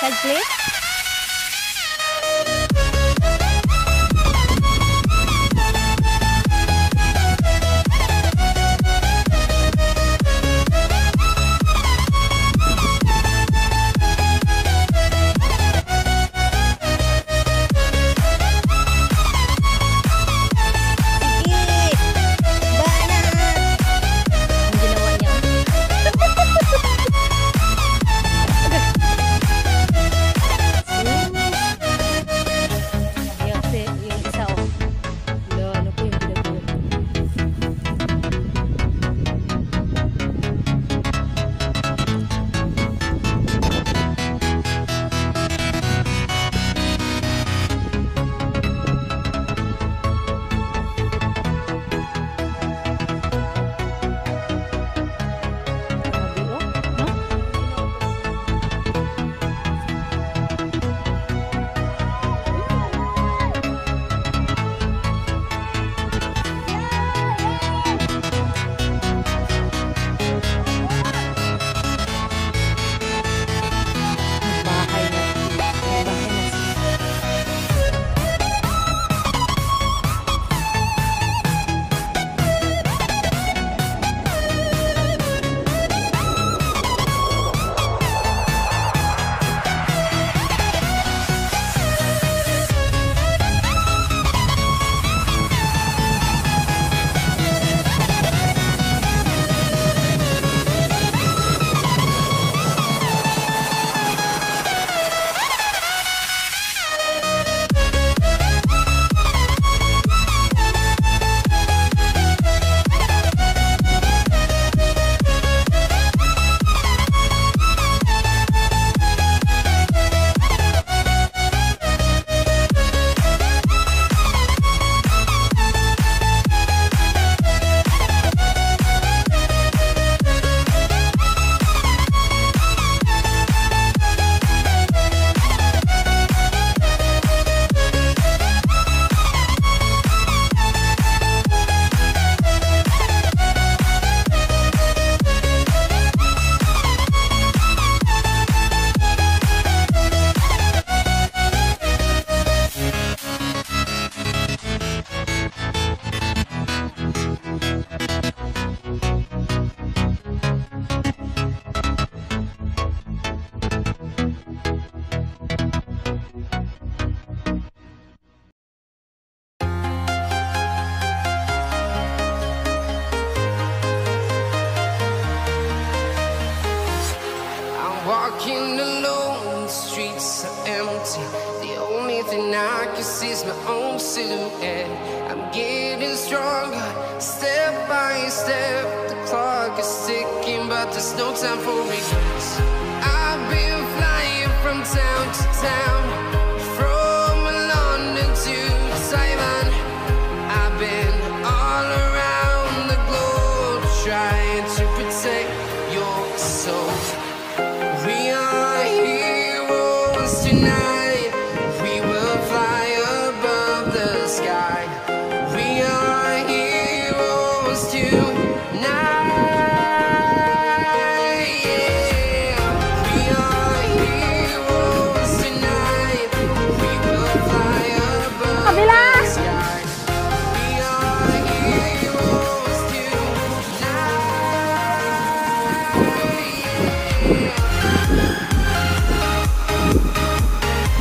please. Walking alone, the streets are empty. The only thing I can see is my own silhouette. I'm getting stronger, step by step. The clock is ticking, but there's no time for regrets. I've been flying from town to town, from London to Taiwan. I've been all around the globe, trying to protect your soul. We are heroes tonight. We will fly above the sky. We are heroes tonight. Yeah. We are heroes tonight. We will fly above the sky. We are heroes tonight. Yeah.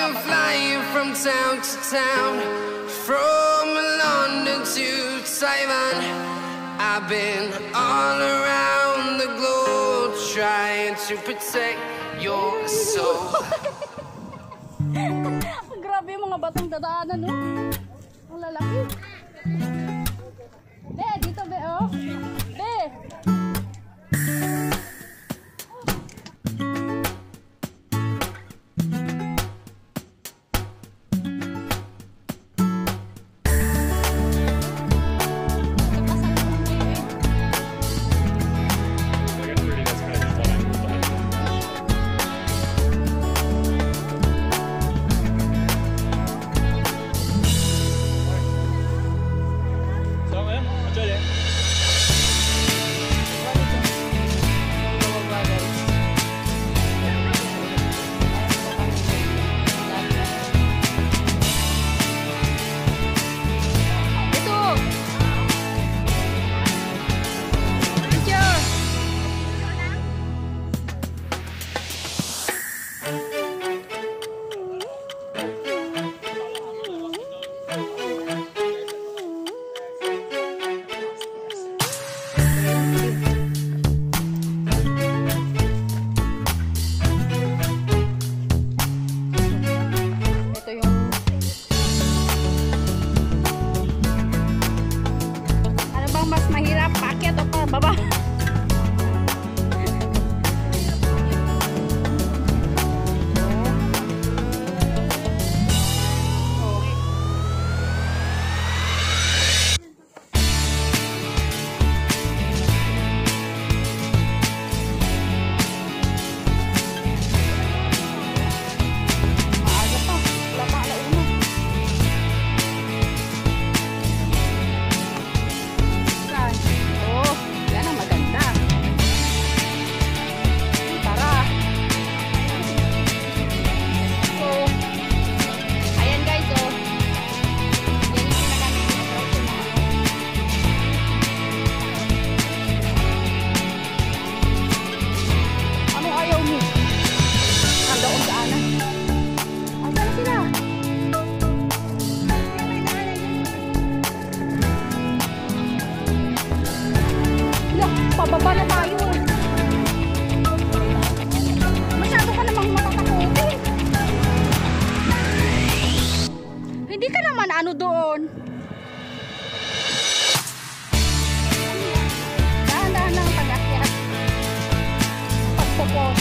been flying from town to town, from London to Taiwan. I've been all around the globe trying to protect your soul. Grabe yung mga batong dadaanan, no? Ang lalaki. Be, dito be, oh. Be. Pababa na tayo. Masyado ka namang matatakutin. Hindi ka naman ano doon. Dahan-dahan lang pag-akyat. Pagpupos.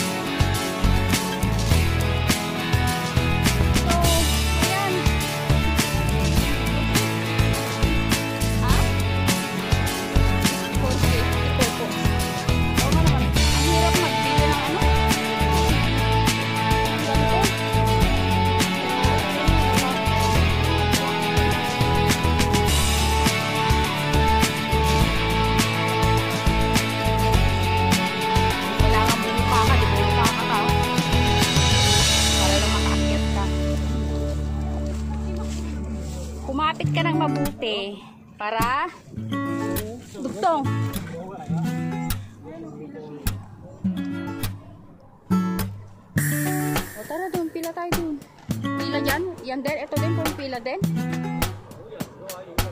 So, ayan. Ha? Kumapit ka ng mabuti para dugtong. O tara doon, pila tayo doon. Pila dyan, yan din, ito din kung pila din.